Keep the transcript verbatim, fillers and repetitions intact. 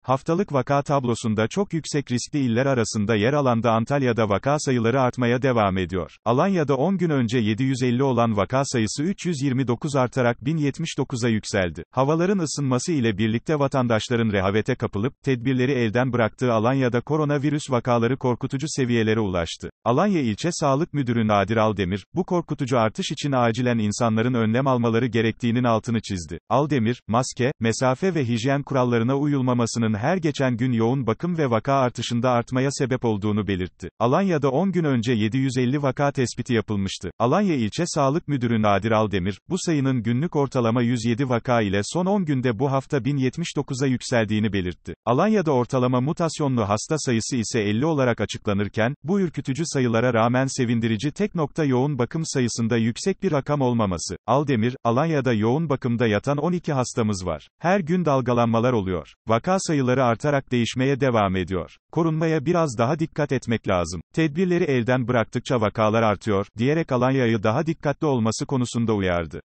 Haftalık vaka tablosunda çok yüksek riskli iller arasında yer alan da Antalya'da vaka sayıları artmaya devam ediyor. Alanya'da on gün önce yedi yüz elli olan vaka sayısı üç yüz yirmi dokuz artarak bin yetmiş dokuza yükseldi. Havaların ısınması ile birlikte vatandaşların rehavete kapılıp, tedbirleri elden bıraktığı Alanya'da koronavirüs vakaları korkutucu seviyelere ulaştı. Alanya İlçe Sağlık Müdürü Nadir Aldemir, bu korkutucu artış için acilen insanların önlem almaları gerektiğinin altını çizdi. Aldemir, maske, mesafe ve hijyen kurallarına uyulmamasının her geçen gün yoğun bakım ve vaka artışında artmaya sebep olduğunu belirtti. Alanya'da on gün önce yedi yüz elli vaka tespiti yapılmıştı. Alanya İlçe Sağlık Müdürü Nadir Aldemir, bu sayının günlük ortalama yüz yedi vaka ile son on günde bu hafta bin yetmiş dokuza yükseldiğini belirtti. Alanya'da ortalama mutasyonlu hasta sayısı ise elli olarak açıklanırken, bu ürkütücü sayılara rağmen sevindirici tek nokta yoğun bakım sayısında yüksek bir rakam olmaması. Aldemir, Alanya'da yoğun bakımda yatan on iki hastamız var. Her gün dalgalanmalar oluyor. Vaka sayıları artarak değişmeye devam ediyor. Korunmaya biraz daha dikkat etmek lazım. Tedbirleri elden bıraktıkça vakalar artıyor, diyerek Alanya'yı daha dikkatli olması konusunda uyardı.